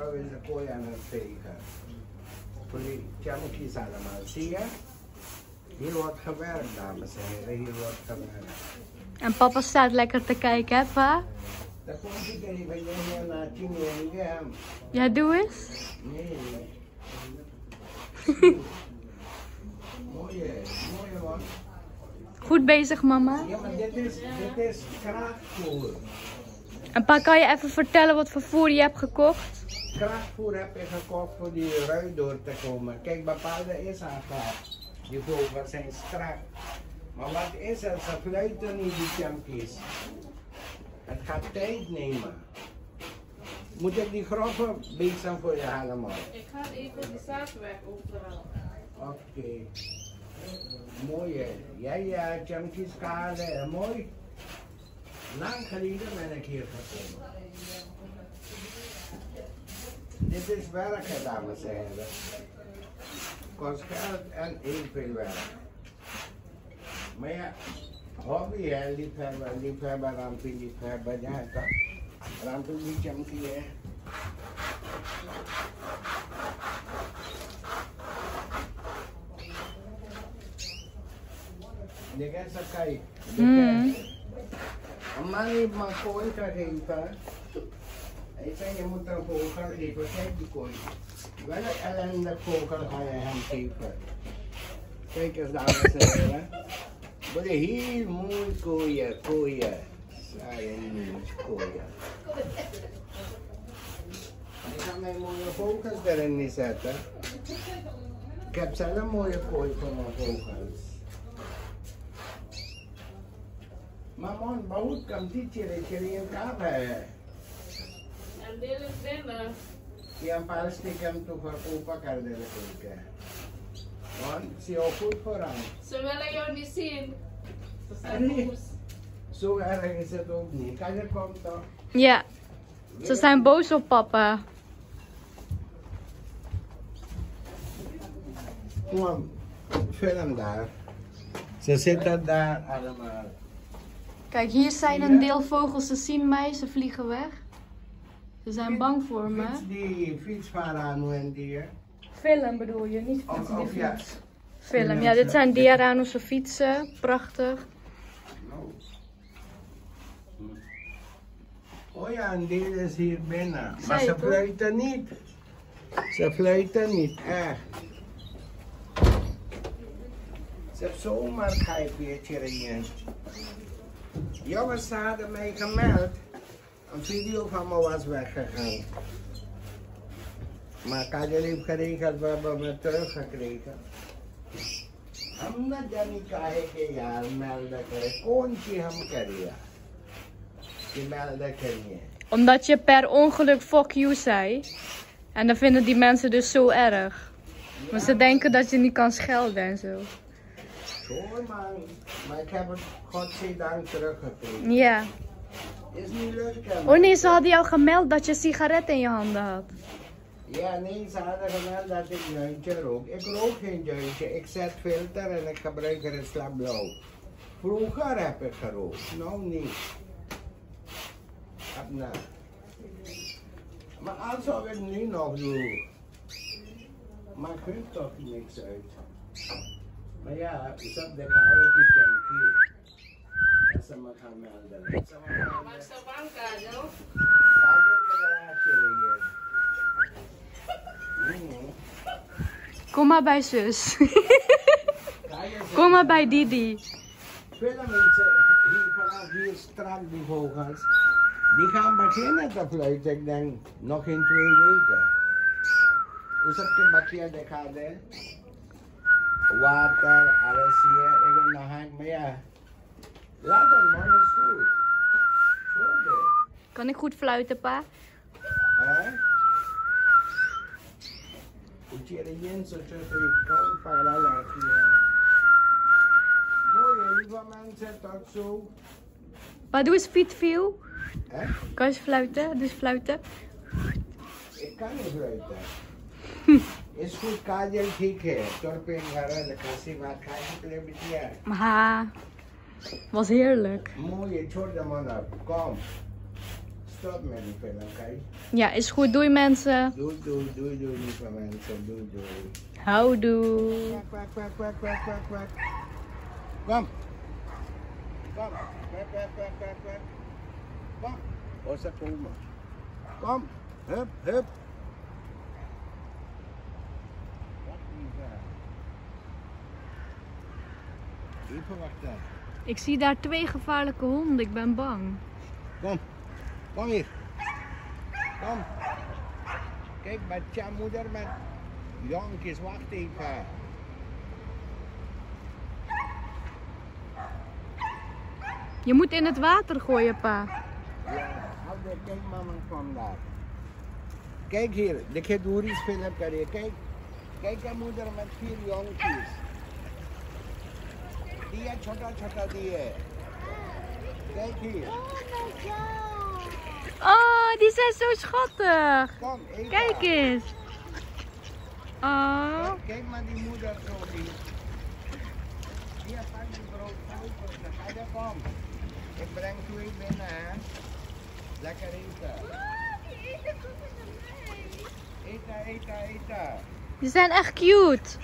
vrouw is de kooi aan het vegen. Voor die jamkies allemaal, zie je? Hier wordt gewerkt, dames en heren, hier wordt gewerkt. En papa staat lekker te kijken, hè pa? Dan komt ik even hier naar Tien. Ja, doe eens. Nee. Mooie man. Goed bezig, mama. Ja, maar dit is krachtvoer. En pa, kan je even vertellen wat voor voer je hebt gekocht? Krachtvoer heb ik gekocht voor die rui door te komen. Kijk, bepaalde is aanvaard. Die vogels zijn strak. Maar wat is het? Ze fluiten niet, die champies. Het gaat tijd nemen. Moet ik die grove bezem voor je halen, man? Ik ga even de zaad weg overal. Oké. Mooi, hè? Ja, champies halen. Mooi. Lang geleden ben ik hier gekomen. Dit is werken, dames en heren. Kost geld en heel veel werk. Maar ja, hobby hè, liefhebber, rampie, liefhebber, ja toch? Rampie niet junkie hè. Dit is een kijk. Een man heeft me een kooi gegeven. Hij zei, je moet een vogel geven. Kijk die kooi. Welke ellende vogel ga je hem geven? Kijk eens, dames en heren. Wat een heel mooi kooien. Saaie niet kooien. Ik ga mijn mooie vogels erin niet zetten. Ik heb zelf een mooie kooi voor mijn vogels. Maar man, बहुत कम थी चिड़िया कहाँ है? En dit is binnen. Die een paar stiekem toe open kan delen kijken. Man, zie je goed vooraan. Ze willen jou niet zien. Ze zijn Nee. boos. Zo erg is het ook niet. Kan je komen toch? Ja, ze zijn boos op papa. Kom, film daar. Ze zitten daar allemaal. Kijk, hier zijn een deel vogels, ze zien mij, ze vliegen weg. Ze zijn bang voor me. Fiets die fietsvarano en die. Film bedoel je, niet fietsen, Of die ja. fiets. Film, ja, dit zijn Diarano'se fietsen, prachtig. Oh ja, en die is hier binnen. Maar Zei ze het, hoor. fluiten niet. Ze fluiten niet, echt. Ze hebben zomaar geïnfecteerd hierin. Jongens, ze hadden mij gemeld. Een video van me was weggegaan. Maar ik had jullie geregeld, we hebben me teruggekregen. हमने जानी काहे के यार मेल्ड करे कौन सी हम करिए कि मेल्ड करिए Omdat je per ongeluk fuck you zei. En dat vinden die mensen dus zo erg. Want ze denken dat je niet kan schelden en zo. Hoor maar ik heb het godzijdank teruggekregen. Ja. Is niet leuk hè? Oh nee, ze hadden jou gemeld dat je sigaret in je handen had. Ja nee, ze hadden gemeld dat ik jointje rook. Ik rook geen jointje, ik zet filter en ik gebruik Risla Blauw. Vroeger heb ik gerookt, nou niet. Nou. Maar als ik het nu nog doe, maakt hun toch niks uit. Maar ja, ik heb de gehouden junkie. Dat ze me gaan melden. Maak ze bang, Kajel. Kom maar bij zus. Kom maar bij Didi. Veel mensen hier vanaf hier strak die vogels, die gaan beginnen te fluiten, ik denk nog in 2 weken. Hoe zeg je bakje de kade? Water, alles hier, even naar hang, maar ja. Laat het man, is goed. Goed. Kan ik goed fluiten, pa? Hè? Moet je er in zo tussen die kou van alle hier. Mooi, lieve mensen, tot zo. Pa, doe eens view. Hè? Kan je eens fluiten? Doe eens fluiten. Ik kan niet fluiten. Is goed, Kajal, ठीक है. तौर पे घर लकासी बात खाने के लिए बिटिया. Maar was heerlijk. Mooi, छोड़ दे man op. Kom. stop met die film, kijk. Ja, is goed. Doei mensen. Doei, lieve mensen. Doei. Houdoe. Kwak. Kom. Kwak. Kom. Oh, ze komen. Kom. Hup. Wacht even wachten. Ik zie daar 2 gevaarlijke honden. Ik ben bang. Kom hier. Kom. Kijk, met je moeder met jonkies, wacht even. Je moet in het water gooien, pa. Ja, kijk mama, kom daar. Kijk hier, de Keduris film kare. Kijk je moeder met 4 jonkies. Die is छोटा die है. Kijk hier. Oh, die zijn zo schattig. Kom, Eva. Kijk eens. Oh. Kijk maar die moeder zo die. Die pakt die brood uit. Ga je kom. Ik breng 2 binnen, hè. Lekker eten. Eten. Die zijn echt cute.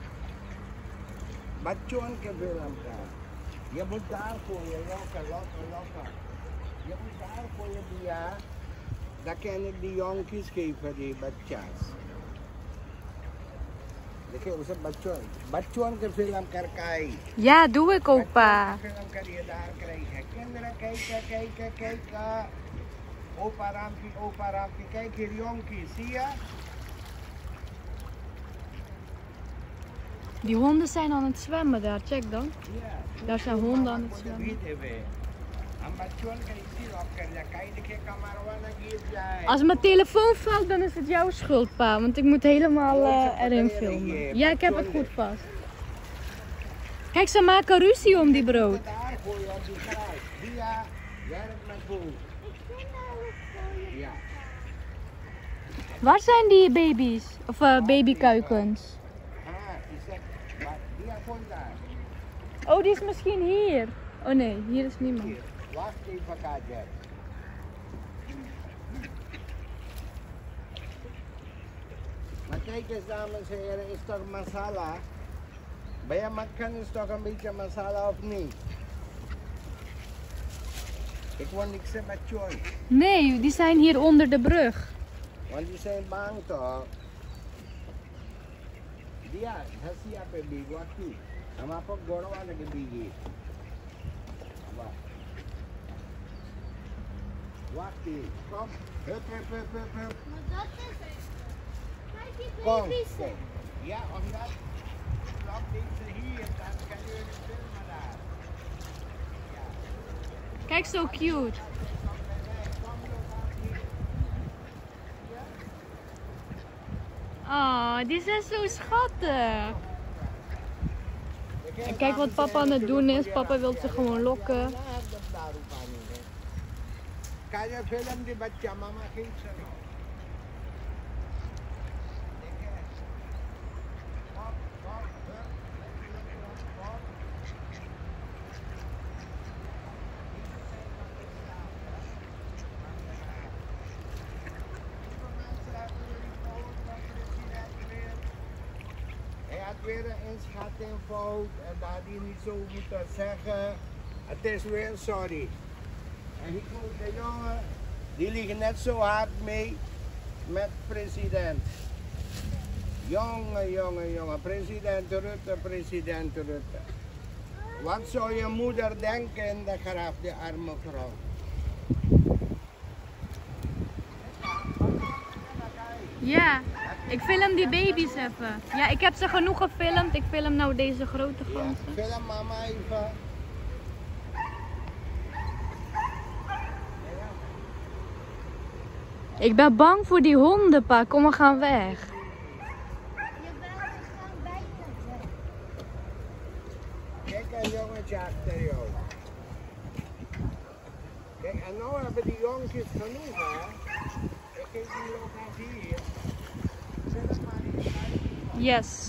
बच्चों के फिल्म का ये बुद्धार को ये लोका ये बुद्धार को ये दिया dat ken ik die jonkies geven die बच्चा's देखिए उसे बच्चों के फिल्म कर काई Ja, doe ik ook, pa. Film करिए दार करेंगे kinderen kijken opa Rampi kijk hier jonkies zie je. Die honden zijn aan het zwemmen daar, check dan. Daar zijn honden aan het zwemmen. Als mijn telefoon valt, dan is het jouw schuld, pa. Want ik moet helemaal erin filmen. Ja, ik heb het goed vast. Kijk, ze maken ruzie om die brood. Waar zijn die baby's? Of babykuikens? Oh, die is misschien hier. Oh nee, hier is niemand. Wacht even, Katja. Maar kijk eens, dames en heren, is toch masala? Bij je makan is toch een beetje masala of niet? Ik wil niks met John. Nee, die zijn hier onder de brug. Want die zijn bang toch? Dia, hasi apa big waktu? Sama apa gorowa lagi bigi? Waktu, kom, hup. Maar dat is... Kijk die Kom. baby's. Ja, omdat klap deze hier, dan kan je het filmen daar. Kijk, zo cute. Oh, die zijn zo schattig. En kijk wat papa aan het doen is. Papa wil ze gewoon lokken. Kan je film die bच्चा mama खींच रही Hij had weer een inschattingfout en dat had hij niet zo moeten zeggen. Het is weer sorry. En de jongen, die liggen net zo hard mee met president. Jongen, president Rutte. Wat zou je moeder denken in de graf, die arme vrouw? Ja, ik film die baby's even. Ja, ik heb ze genoeg gefilmd. Ik film nou deze grote Ja, ganzen. film mama even. Ik ben bang voor die honden, pa. Kom, we gaan weg. Je bent gewoon bijna weg. Kijk een jongetje achter jou. Kijk, en nou hebben die jongetjes genoeg, hè? Ik geef die ook nog hier. Zet het maar hier. Yes.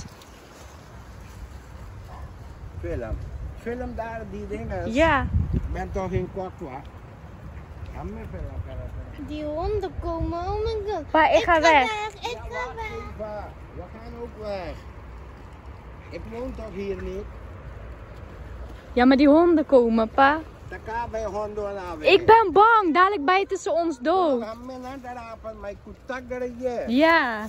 Film daar die dingen. Ja. Ik ben toch in Kokwa. Die honden komen, oh my god. Pa, ik ga weg. Ik ga weg. Eva, we gaan ook weg. Ik woon toch hier niet? Ja, maar die honden komen, pa. Dan kan bij honden naar weg. Ik ben bang, dadelijk bijten ze ons dood. Ja.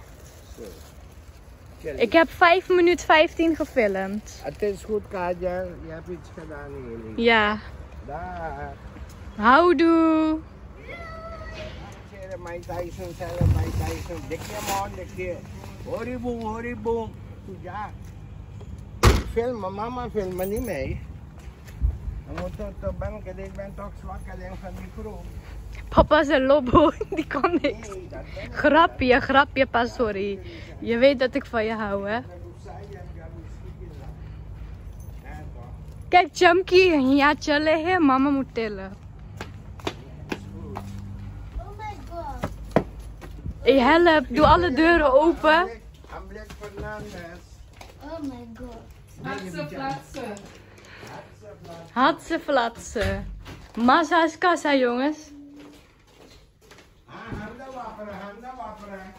Ik heb 5 minuten 15 gefilmd. Het is goed, Kaja. Je hebt iets gedaan hier. Ja. Daar. Houdoe. Mike Tyson, Dikje man, dikje. Horiboom. Ja. Filmen, mama filmen niet mee. Dan moet het banken, ik ben toch zwak alleen van die kroeg. Papa is een lobbo, die kan niks. Nee, dat ben ik. Grapje, pa, sorry. Je weet dat ik van je hou, hè. Kijk, Chumki, ja, chillen, hè. Mama moet tillen. Oh my god. Hey, help, doe alle deuren open. Amblik Fernandez. Oh my god. Platsen. Hatse flatsen. Massa is kassa, jongens. Handen wapperen.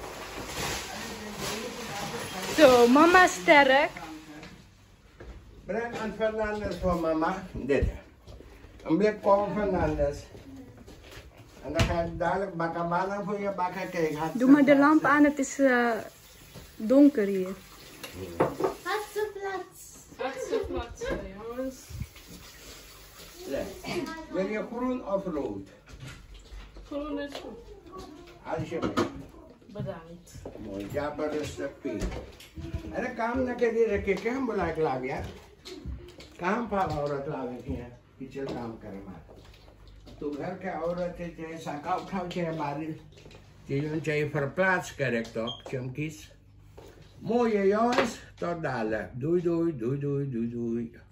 Zo, mama is sterk. Breng aan Fernandez voor mama. Dit. Een blik Paul Fernandez. En dan ga je dadelijk bakabana voor je bakken. Kijk, Doe maar de lamp aan, het is donker hier. Platsen, jongens. Wil je groen of rood? Groen is goed. Alsjeblieft. Bedankt. Mooi, ja, maar rustig, Piet. En dan kan je dire kijken, हम बुला के ला गया कहाँ पर औरत लावे की है किचन काम करे मार तो घर के औरत है चाहे साका उठाओ चाहे बारिश चीज़ों चाहे verplaatst krijgt toch, chumkies. Mooie jongens, tot dadelijk. Doei.